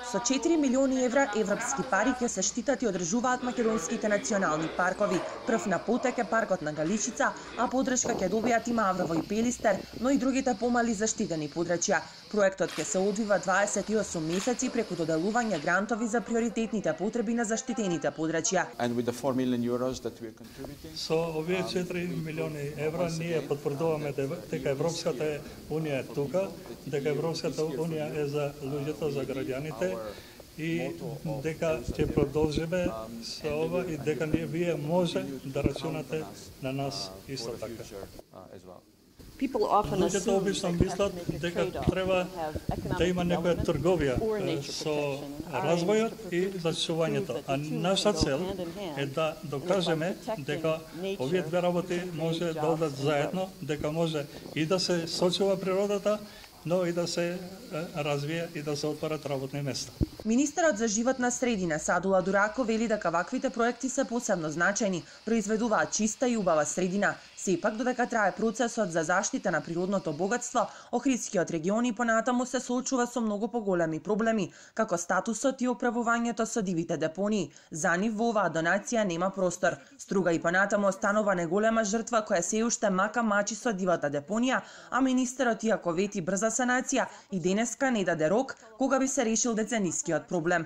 Со 4 милиони евра европски пари ќе се штитат и одржуваат македонските национални паркови. Прв на потек е паркот на Галичица, а подршка ќе добијат и Маврово и Пелистер, но и другите помали заштитени подрачја. Проектот ќе се одвива 28 месеци преку доделување грантови за приоритетните потреби на заштитените подрачја. Со овие 4 милиони евра ние потврдуваме дека Европската унија е тука, дека Европската унија е за луѓето, за граѓаните и дека ќе продолжиме со ова и дека вие може да рачунате на нас исто така. Луѓето обично мислат дека треба да има некоја трговија со развојот и зачувањето, а наша цел е да докажеме дека овие две работи може да одат заедно, дека може и да се сочува природата, но и да се развие и да се отворат работни места. Министерот за животна средина Садула Дурако вели дека ваквите проекти се посебно значајни, произведуваат чиста и убава средина. Сепак, додека трае процесот за заштита на природното богатство, Охридскиот регион и понатаму се соочува со многу поголеми проблеми, како статусот и управувањето со дивите депонии. За нив во оваа донација нема простор. Струга и понатаму останува неголема жртва која се уште мака мачи со дивата депонија, а министерот иако вети брза санација и денеска не даде рок кога би се решил деценискиот проблем.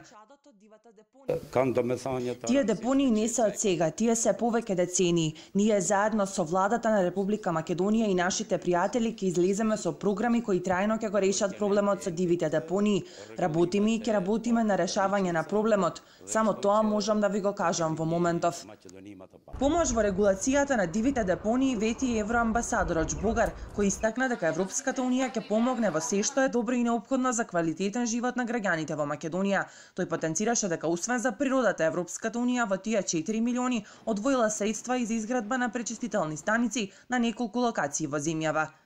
Тие депонии не се од сега, тие се повеќе децении. Ние заедно со владата на Република Македонија и нашите пријатели ќе излеземе со програми кои трајно ќе го решат проблемот со дивите депонии. Работиме и ќе работиме на решавање на проблемот. Само тоа можам да ви го кажам во моментов. Помош во регулацијата на дивите депонии вети и евроамбасадорот Жбогар, кој истакна дека Европската унија ќе помогне во се што е добро и неопходно за квалитетен живот на граѓаните во Македонија. Тој потенцираше дека освен за природата, Европската унија во тие 4 милиони одвоила средства и за изградба на пречистителни станици на неколку локации во земјава.